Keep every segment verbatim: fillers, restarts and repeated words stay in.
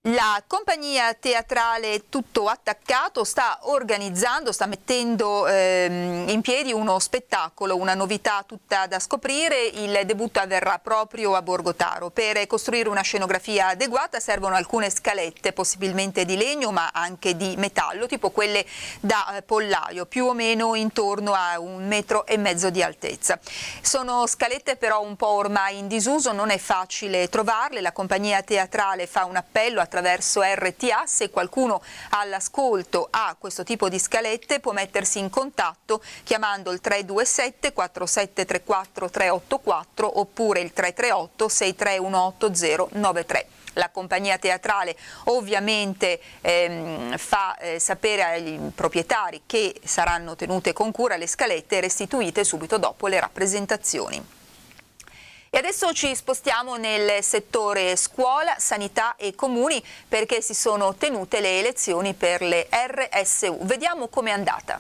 La compagnia teatrale Tutto Attaccato sta organizzando, sta mettendo ehm, in piedi uno spettacolo, una novità tutta da scoprire. Il debutto avverrà proprio a Borgotaro. Per costruire una scenografia adeguata servono alcune scalette, possibilmente di legno ma anche di metallo, tipo quelle da eh, pollaio, più o meno intorno a un metro e mezzo di altezza. Sono scalette però un po' ormai in disuso, non è facile trovarle. La compagnia teatrale fa un appello a attraverso R T A. Se qualcuno all'ascolto ha questo tipo di scalette può mettersi in contatto chiamando il tre due sette quattro sette tre quattro tre otto quattro oppure il tre tre otto sei tre uno otto zero nove tre. La compagnia teatrale ovviamente ehm, fa eh, sapere ai proprietari che saranno tenute con cura le scalette restituite subito dopo le rappresentazioni. E adesso ci spostiamo nel settore scuola, sanità e comuni perché si sono tenute le elezioni per le R S U. Vediamo com'è andata.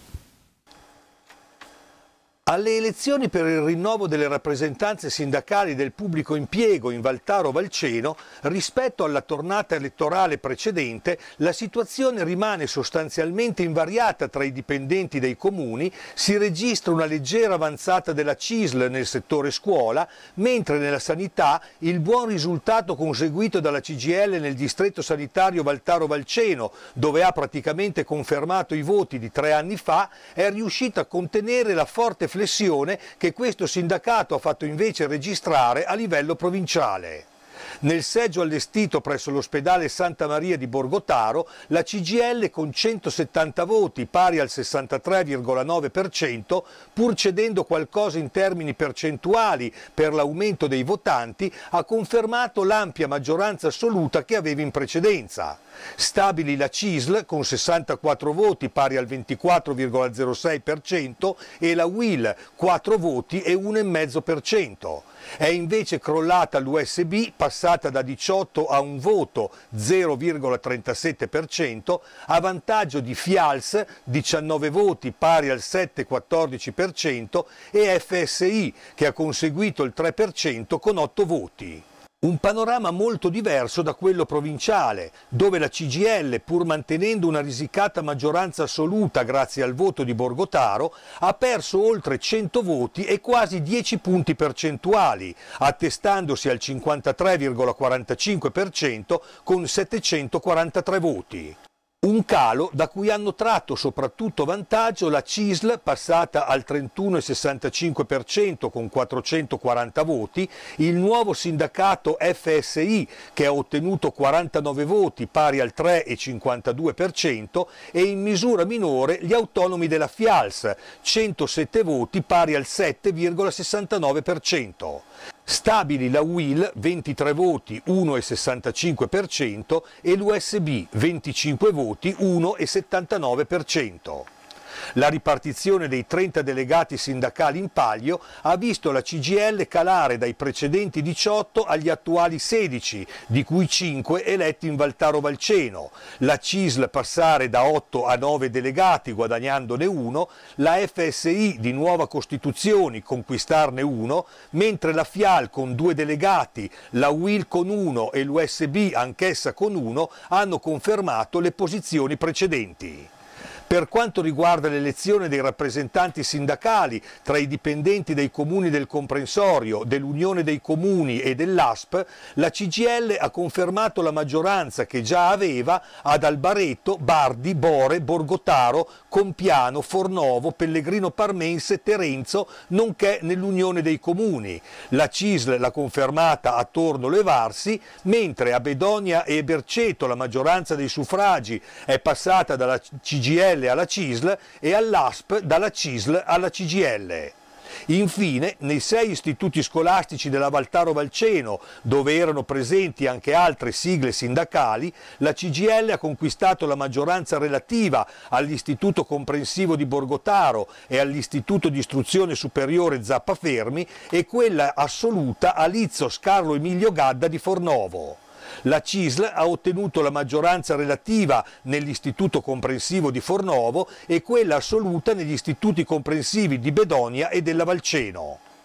Alle elezioni per il rinnovo delle rappresentanze sindacali del pubblico impiego in Valtaro Valceno, rispetto alla tornata elettorale precedente, la situazione rimane sostanzialmente invariata tra i dipendenti dei comuni, si registra una leggera avanzata della C I S L nel settore scuola, mentre nella sanità il buon risultato conseguito dalla C G I L nel distretto sanitario Valtaro Valceno, dove ha praticamente confermato i voti di tre anni fa, è riuscito a contenere la forte flessione che questo sindacato ha fatto invece registrare a livello provinciale. Nel seggio allestito presso l'ospedale Santa Maria di Borgotaro, la C G I L con centosettanta voti, pari al sessantatré virgola nove per cento, pur cedendo qualcosa in termini percentuali per l'aumento dei votanti, ha confermato l'ampia maggioranza assoluta che aveva in precedenza. Stabili la C I S L con sessantaquattro voti pari al ventiquattro virgola zero sei per cento e la U I L quattro voti e uno virgola cinque per cento. È invece crollata l'U S B, passata da diciotto a un voto zero virgola trentasette per cento, a vantaggio di F I A L S diciannove voti pari al sette virgola quattordici per cento e F S I che ha conseguito il tre per cento con otto voti. Un panorama molto diverso da quello provinciale, dove la C G I L, pur mantenendo una risicata maggioranza assoluta grazie al voto di Borgotaro, ha perso oltre cento voti e quasi dieci punti percentuali, attestandosi al cinquantatré virgola quarantacinque per cento con settecentoquarantatré voti. Un calo da cui hanno tratto soprattutto vantaggio la C I S L, passata al trentuno virgola sessantacinque per cento con quattrocentoquaranta voti, il nuovo sindacato F S I che ha ottenuto quarantanove voti pari al tre virgola cinquantadue per cento e in misura minore gli autonomi della F I A L S, centosette voti pari al sette virgola sessantanove per cento. Stabili la U I L, ventitré voti, uno virgola sessantacinque per cento e l'U S B, venticinque voti, uno virgola settantanove per cento. La ripartizione dei trenta delegati sindacali in palio ha visto la C G I L calare dai precedenti diciotto agli attuali sedici, di cui cinque eletti in Valtaro Valceno, la C I S L passare da otto a nove delegati guadagnandone uno, la F S I di nuova costituzione conquistarne uno, mentre la F I A L con due delegati, la U I L con uno e l'U S B anch'essa con uno hanno confermato le posizioni precedenti. Per quanto riguarda l'elezione dei rappresentanti sindacali tra i dipendenti dei comuni del comprensorio, dell'Unione dei Comuni e dell'A S P, la C G I L ha confermato la maggioranza che già aveva ad Albareto, Bardi, Bore, Borgotaro, Compiano, Fornovo, Pellegrino Parmense, Terenzo, nonché nell'Unione dei Comuni. La C I S L l'ha confermata a Tornolo e Varsi, mentre a Bedonia e Berceto la maggioranza dei suffragi è passata dalla C G I L alla C I S L e all'A S P dalla C I S L alla C G I L. Infine, nei sei istituti scolastici della Valtaro Valceno, dove erano presenti anche altre sigle sindacali, la C G I L ha conquistato la maggioranza relativa all'Istituto Comprensivo di Borgotaro e all'Istituto di Istruzione Superiore Zappa Fermi e quella assoluta a Lizzos Carlo Emilio Gadda di Fornovo. La C I S L ha ottenuto la maggioranza relativa nell'Istituto Comprensivo di Fornovo e quella assoluta negli istituti comprensivi di Bedonia e della Valceno.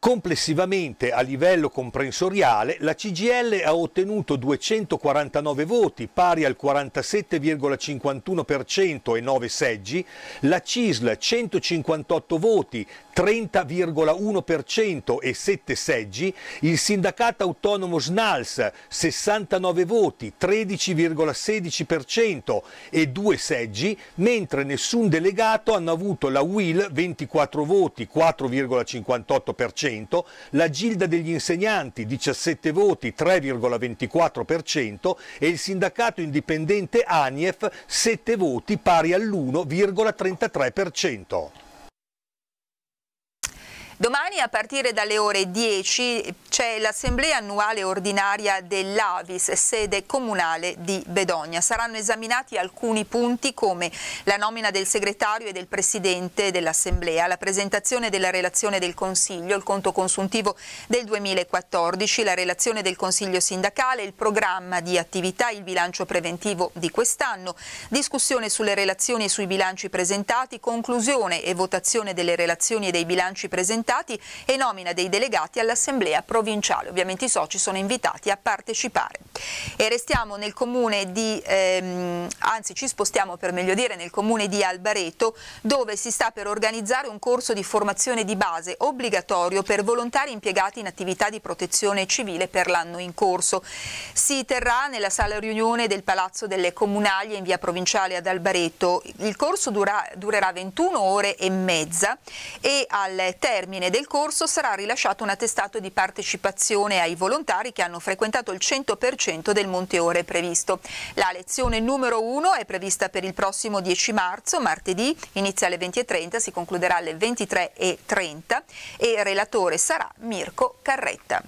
Complessivamente, a livello comprensoriale, la C G I L ha ottenuto duecentoquarantanove voti, pari al quarantasette virgola cinquantuno per cento e nove seggi, la C I S L centocinquantotto voti, trenta virgola uno per cento e sette seggi, il sindacato autonomo S N A L S sessantanove voti, tredici virgola sedici per cento e due seggi, mentre nessun delegato hanno avuto la U I L ventiquattro voti, quattro virgola cinquantotto per cento, la Gilda degli insegnanti diciassette voti, tre virgola ventiquattro per cento e il sindacato indipendente A N I E F sette voti, pari all'uno virgola trentatré per cento. Domani a partire dalle ore dieci c'è l'assemblea annuale ordinaria dell'A V I S, sede comunale di Bedogna. Saranno esaminati alcuni punti come la nomina del segretario e del presidente dell'assemblea, la presentazione della relazione del Consiglio, il conto consuntivo del duemilaquattordici, la relazione del Consiglio sindacale, il programma di attività, il bilancio preventivo di quest'anno, discussione sulle relazioni e sui bilanci presentati, conclusione e votazione delle relazioni e dei bilanci presentati e nomina dei delegati all'assemblea provinciale. Ovviamente i soci sono invitati a partecipare. E restiamo nel comune di, ehm, anzi ci spostiamo per meglio dire nel comune di Albareto, dove si sta per organizzare un corso di formazione di base obbligatorio per volontari impiegati in attività di protezione civile per l'anno in corso. Si terrà nella sala riunione del Palazzo delle Comunaglie in via Provinciale ad Albareto. Il corso dura, durerà ventuno ore e mezza e al termine del corso sarà rilasciato un attestato di partecipazione ai volontari che hanno frequentato il cento per cento del monte ore previsto. La lezione numero uno è prevista per il prossimo dieci marzo, martedì, inizia alle venti e trenta, si concluderà alle ventitré e trenta e il relatore sarà Mirko Carretta.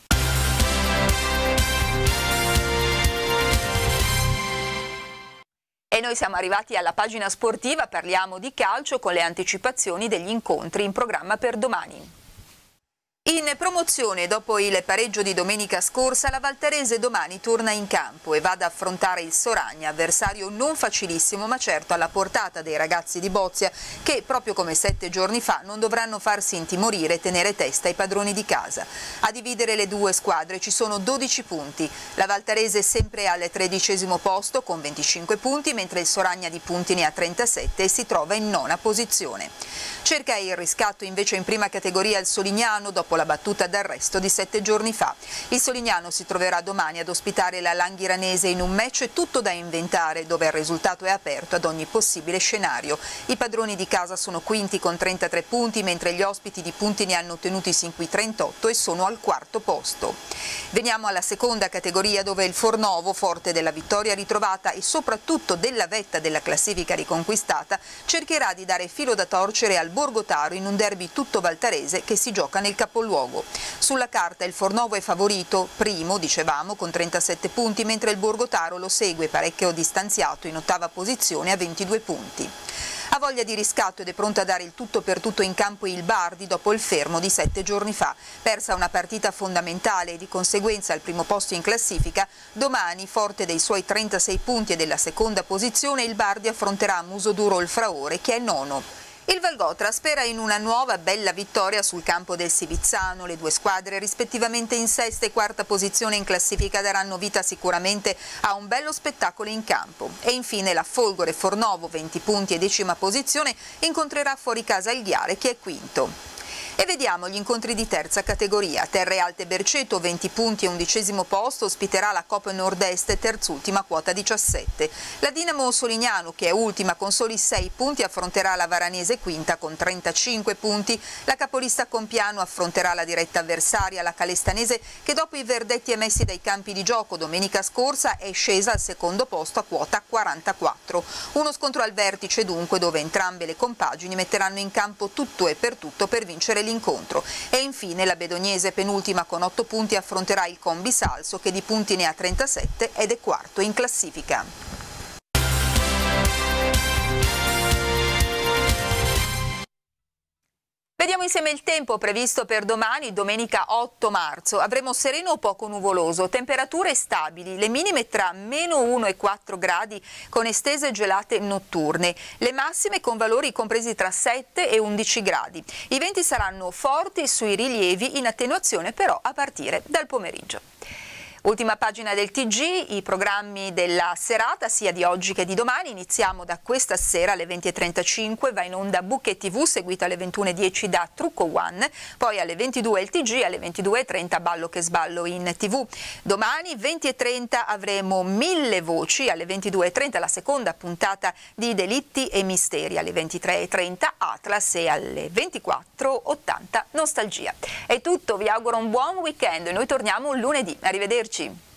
E noi siamo arrivati alla pagina sportiva, parliamo di calcio con le anticipazioni degli incontri in programma per domani. In promozione, dopo il pareggio di domenica scorsa, la Valtarese domani torna in campo e va ad affrontare il Soragna, avversario non facilissimo ma certo alla portata dei ragazzi di Bozia che, proprio come sette giorni fa, non dovranno farsi intimorire e tenere testa ai padroni di casa. A dividere le due squadre ci sono dodici punti. La Valtarese è sempre al tredicesimo posto con venticinque punti, mentre il Soragna di punti ne ha trentasette e si trova in nona posizione. Cerca il riscatto invece in prima categoria il Solignano dopo la battuta d'arresto di sette giorni fa. Il Solignano si troverà domani ad ospitare la Langhiranese in un match tutto da inventare, dove il risultato è aperto ad ogni possibile scenario. I padroni di casa sono quinti con trentatré punti, mentre gli ospiti di punti ne hanno ottenuti sin qui trentotto e sono al quarto posto. Veniamo alla seconda categoria, dove il Fornovo, forte della vittoria ritrovata e soprattutto della vetta della classifica riconquistata, cercherà di dare filo da torcere al Borgotaro in un derby tutto valtarese che si gioca nel capoluogo. Sulla carta il Fornovo è favorito, primo, dicevamo, con trentasette punti, mentre il Borgotaro lo segue parecchio distanziato in ottava posizione a ventidue punti. Ha voglia di riscatto ed è pronto a dare il tutto per tutto in campo il Bardi dopo il fermo di sette giorni fa. Persa una partita fondamentale e di conseguenza al primo posto in classifica, domani, forte dei suoi trentasei punti e della seconda posizione, il Bardi affronterà a muso duro il Fraore che è nono. Il Valgotra spera in una nuova bella vittoria sul campo del Sivizzano. Le due squadre, rispettivamente in sesta e quarta posizione in classifica, daranno vita sicuramente a un bello spettacolo in campo. E infine la Folgore Fornovo, venti punti e decima posizione, incontrerà fuori casa il Ghiare che è quinto. E vediamo gli incontri di terza categoria. Terre Alte Berceto, venti punti e undicesimo posto, ospiterà la Coop Nord-Est, terzultima, quota diciassette. La Dinamo Solignano, che è ultima con soli sei punti, affronterà la Varanese, quinta, con trentacinque punti. La capolista Compiano affronterà la diretta avversaria, la Calestanese, che dopo i verdetti emessi dai campi di gioco domenica scorsa è scesa al secondo posto a quota quarantaquattro. Uno scontro al vertice dunque, dove entrambe le compagini metteranno in campo tutto e per tutto per vincere l'incontro. E infine la Bedognese, penultima con otto punti, affronterà il Combi Salso che di punti ne ha trentasette ed è quarto in classifica. Vediamo insieme insieme il tempo previsto per domani, domenica otto marzo. Avremo sereno o poco nuvoloso, temperature stabili, le minime tra meno uno e quattro gradi con estese gelate notturne, le massime con valori compresi tra sette e undici gradi. I venti saranno forti sui rilievi, in attenuazione però a partire dal pomeriggio. Ultima pagina del T G, i programmi della serata sia di oggi che di domani. Iniziamo da questa sera alle venti e trentacinque, va in onda Bucche tivù, seguito alle ventuno e dieci da Trucco One, poi alle ventidue il T G, alle ventidue e trenta Ballo che sballo in tivù. Domani venti e trenta avremo Mille voci, alle ventidue e trenta la seconda puntata di Delitti e Misteri, alle ventitré e trenta Atlas e alle ventiquattro ottanta Nostalgia. È tutto, vi auguro un buon weekend, noi torniamo lunedì, arrivederci.